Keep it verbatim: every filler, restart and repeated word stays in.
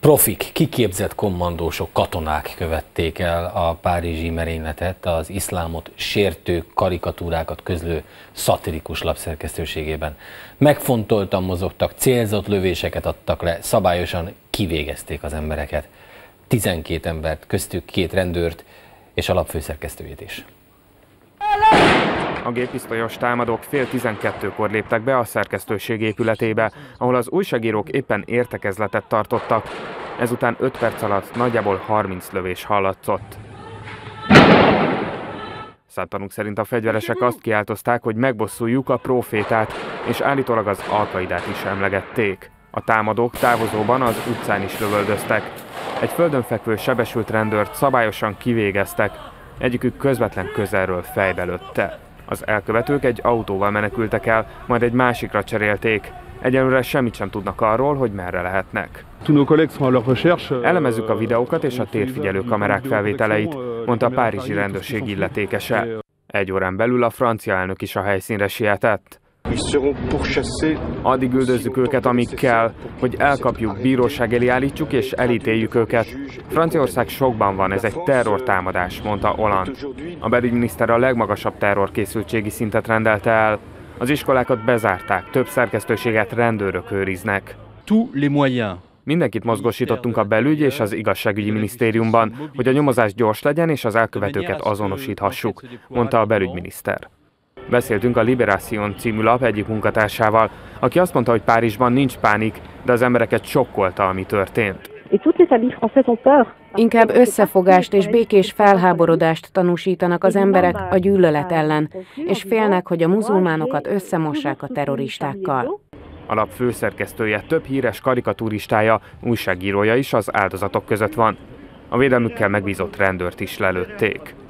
Profik, kiképzett kommandósok, katonák követték el a párizsi merényletet az iszlámot sértő karikatúrákat közlő szatirikus lap szerkesztőségében. Megfontoltan mozogtak, célzott lövéseket adtak le, szabályosan kivégezték az embereket. tizenkét embert, köztük két rendőrt és a lap főszerkesztőjét is. A géppisztolyos támadók fél tizenkettőkor léptek be a szerkesztőség épületébe, ahol az újságírók éppen értekezletet tartottak. Ezután öt perc alatt nagyjából harminc lövés hallatszott. Szemtanúk szerint a fegyveresek azt kiáltozták, hogy megbosszuljuk a prófétát, és állítólag az Al-Qaidát is emlegették. A támadók távozóban az utcán is lövöldöztek. Egy földön fekvő sebesült rendőrt szabályosan kivégeztek, egyikük közvetlen közelről fejbe lőtte. Az elkövetők egy autóval menekültek el, majd egy másikra cserélték. Egyelőre semmit sem tudnak arról, hogy merre lehetnek. Elemezzük a videókat és a térfigyelő kamerák felvételeit, mondta a párizsi rendőrség illetékese. Egy órán belül a francia elnök is a helyszínre sietett. Addig üldözzük őket, amíg kell, hogy elkapjuk, bíróság elé állítsuk és elítéljük őket. Franciaország sokban van, ez egy terrortámadás, mondta Hollande. A belügyminiszter a legmagasabb terrorkészültségi szintet rendelte el. Az iskolákat bezárták, több szerkesztőséget rendőrök őriznek. Mindenkit mozgósítottunk a belügy és az igazságügyi minisztériumban, hogy a nyomozás gyors legyen és az elkövetőket azonosíthassuk, mondta a belügyminiszter. Beszéltünk a Libération című lap egyik munkatársával, aki azt mondta, hogy Párizsban nincs pánik, de az embereket sokkolta, ami történt. Inkább összefogást és békés felháborodást tanúsítanak az emberek a gyűlölet ellen, és félnek, hogy a muzulmánokat összemossák a terroristákkal. A lap főszerkesztője, több híres karikatúristája, újságírója is az áldozatok között van. A védelmükkel megbízott rendőrt is lelőtték.